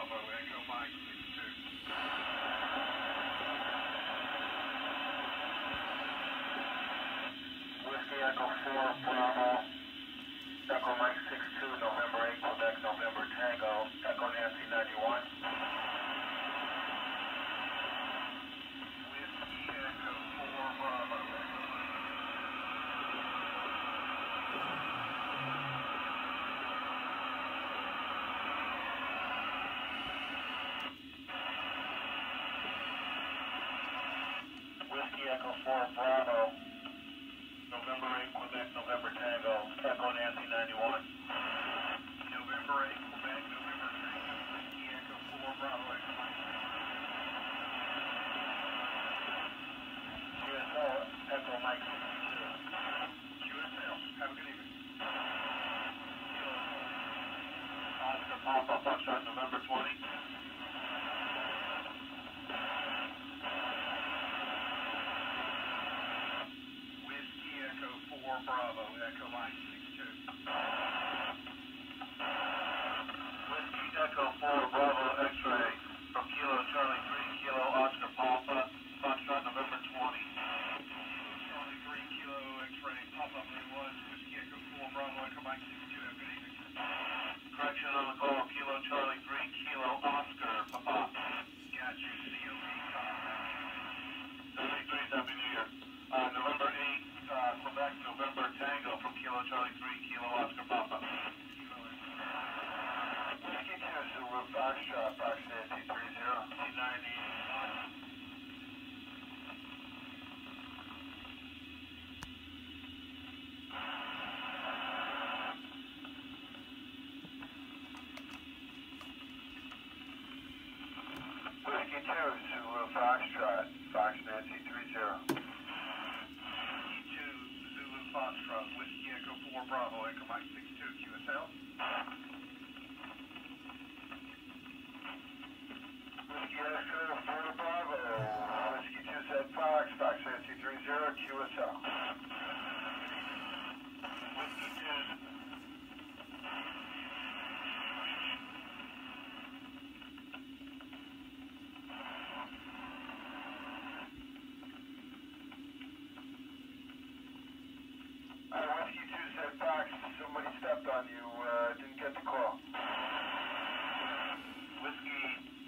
Bravo, Echo Mike 62. Whiskey Echo 4 Bravo, Echo Mike 62, November 8, Quebec, November Tango, Echo Nancy 91. Whiskey Echo 4 Bravo, Whiskey Echo 4 Bravo, November 8, Quebec, November Tango, Echo Nancy 91. November 8, Quebec, November Tango, Whiskey Echo 4 Bravo, Echo Mike 62. QSL, Echo Mike 62. QSL, have a good evening. Oscar Papa, Foxtrot, November 20. Bravo, Echo Mike 62. Whiskey Echo 4 Bravo X-ray from Kilo Charlie 3 Kilo Oscar Papa, Foxtrot November 20. Charlie 3 Kilo X-ray pop-up it was Whiskey Echo 4 Bravo Echo Mike 62. Have a good evening. Correction on the call, Kilo Charlie 3 Kilo Oscar Papa. Got you, COP call. 73, Happy New Year. November 8, Quebec, November Tango from Kilo Charlie 3 Kilo Oscar Papa. Whiskey 2 Zulu Foxtrot, Fox Nancy 30, T90. Whiskey 2 Zulu Foxtrot, Fox Nancy 30. Foxtrot, Whiskey Echo 4 Bravo, Echo Mike 62, QSL. Whiskey Echo 4 Bravo, Whiskey 2 Z Fox, Fox Nancy 30, QSL. Whiskey 2. Whiskey 2 said Fox, somebody stepped on you, didn't get the call. Whiskey.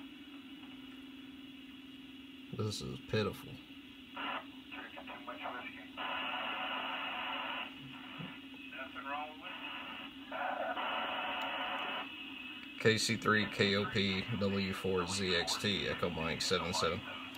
This is pitiful. Drinking too much whiskey. Nothing wrong with whiskey. KC3 KOP W4 ZXT Echo Mike 77.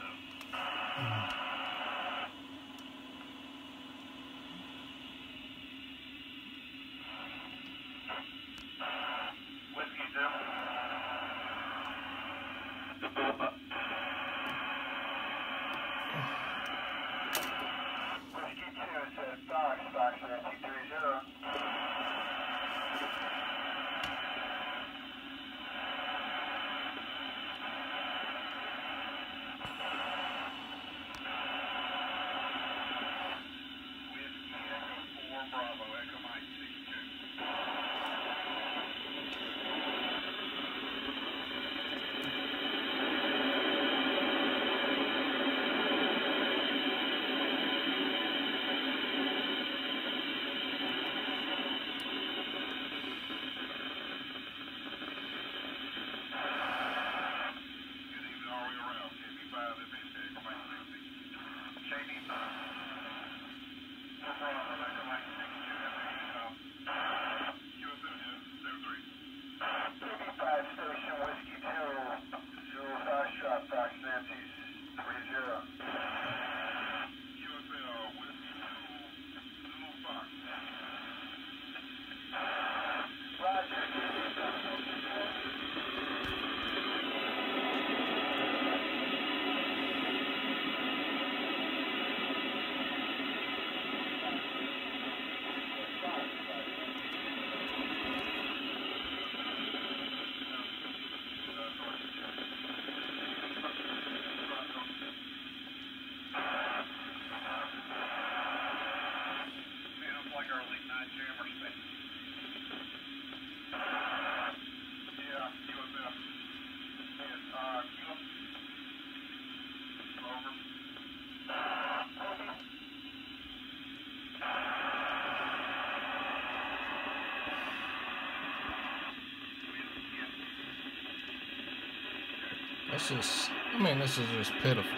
Fox Nancy 30. This is, I mean, this is just pitiful.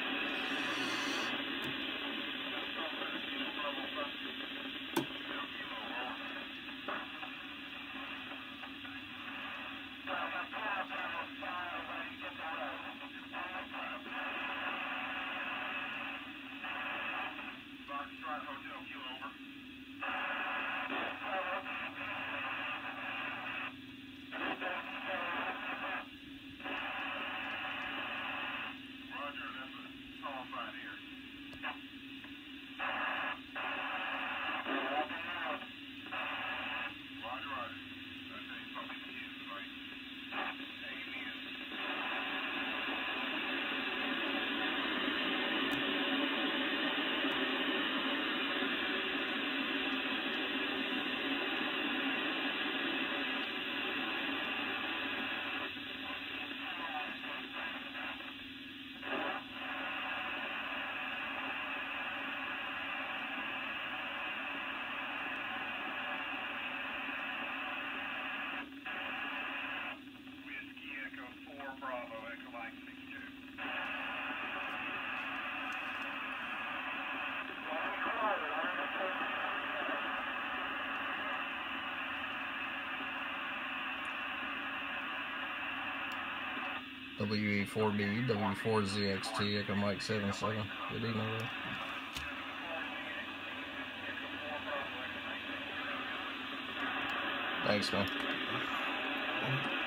WE4B, W4ZXT, Echo Mike 77. Good evening, bro. Thanks, man.